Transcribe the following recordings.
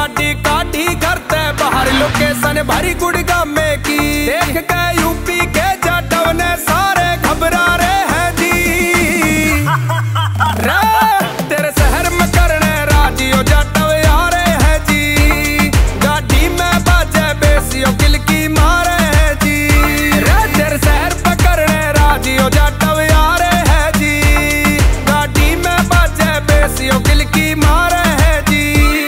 गाड़ी काटी करते बाहर लोकेशन भरी गुड़गामे की देख के यूपी के जाटव ने सारे घबरा रहे हैं जी। रे तेरे शहर में करने राजियो जाटव यारे हैं जी। गाड़ी में बाजे बेसियो किलकी मारे हैं जी। रे तेरे शहर पे करने राजियो जाटव यारे हैं जी। गाड़ी में बाजे बेसियो किलकी मारे हैं जी।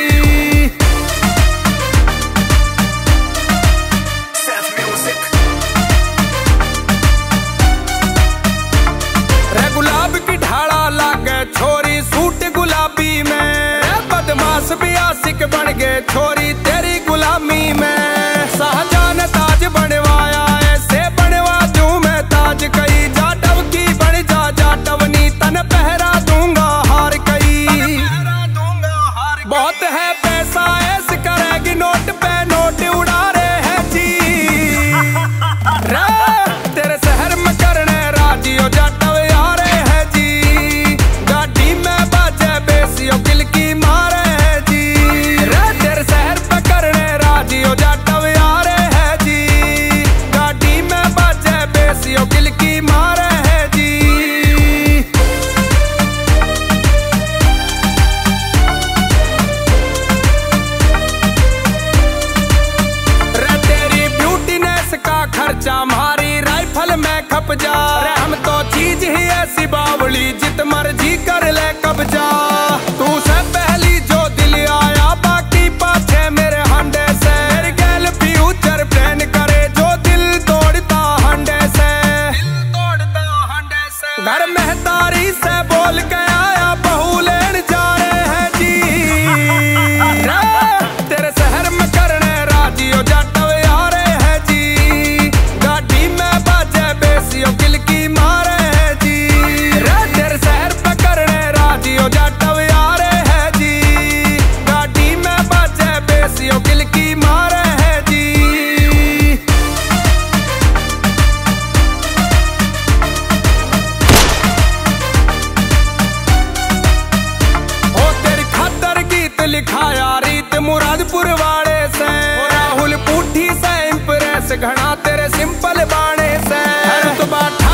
रे गुलाब की ढाला लागे छोरी सूट गुलाबी में बदमाश भी आशिक बन गए छोरी तेरी गुलामी में। शाहजहां ने ताज बनवाया ऐसे बनवा दूं मैं ताज कई जाटव की बन जा जाटवनी तन पहरा दूंगा हार कई। बहुत है पैसा ऐस करेगी नोट पे नोट उड़ा रहे हैं जी। रे तेरे शहर में करने राजियो जाटव यारे हैं जी। गाड़ी में बाजे बेसियो किलकी मारे हैं जी। रे तेरे शहर पे करने राजियो जाटव यारे हैं जी। गाड़ी में बाजे बेसियो किलकी मारे हैं जी। का खर्चा हमारी राइफल में खप जा। हम तो चीज ही ऐसी बावली जित मर्जी कर ले कब्जा। तू से पहली जो दिल आया बाकी पाछे मेरे हंडे से। मेरी गैल फ्यूचर प्लान करे जो दिल तोड़ता हंडे से। घर मेहतारी से बोल के आया बहू लेन जा रहे हैं जी। तेरे शहर में करने राजियो जाटव यारे हैं जी। गाड़ी में बाजे बेसियो किलकी मारे हैं जी। रे तेरे शहर पे करने राजियो जाटव यारे हैं जी। गाड़ी में बाजे बेसियो किलकी मारे हैं जी। ओ तेरी खातर गीत लिखाया रीत मुरादपुर वाले से। राहुल पूठी से इम्प्रेस घना तेरे सिंपल बाणे से।